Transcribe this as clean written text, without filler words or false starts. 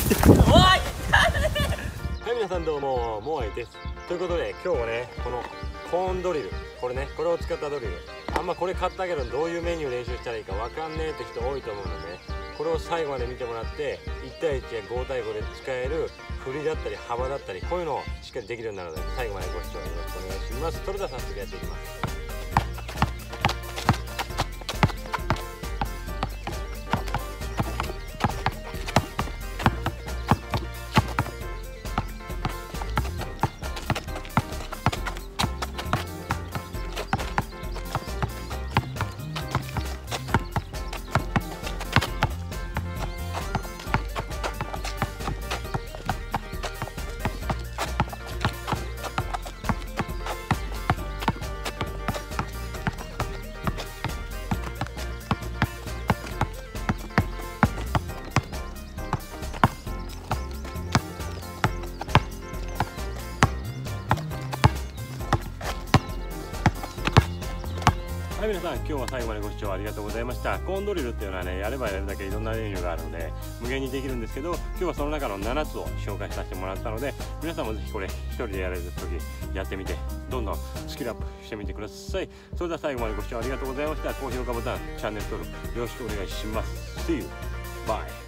はい皆さんどうも、モアイです。ということで今日はね、このコーンドリル、これを使ったドリル、あんまこれ買ったけどどういうメニュー練習したらいいかわかんねえって人多いと思うので、これを最後まで見てもらって1対1や5対5で使える振りだったり幅だったり、こういうのをしっかりできるようになるので最後までご視聴よろしくお願いします。それでは早速やっていきます。はい、皆さん今日は最後までご視聴ありがとうございました。コーンドリルっていうのはね、やればやるだけいろんなメニューがあるので無限にできるんですけど、今日はその中の7つを紹介させてもらったので、皆さんもぜひこれ一人でやれる時やってみてどんどんスキルアップしてみてください。それでは最後までご視聴ありがとうございました。高評価ボタン、チャンネル登録よろしくお願いします。See you. Bye.